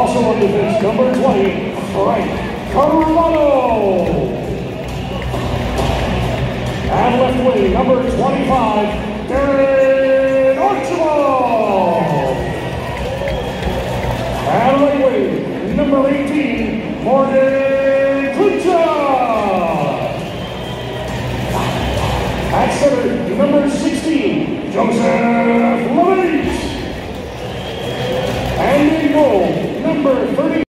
Also on defense, number 20, Frank Carvalho. And left wing, number 25, Darren Archibald. And right wing, number 18, Morgan Klucha. At center, number 16, Joseph Levite. And in goal, number 30.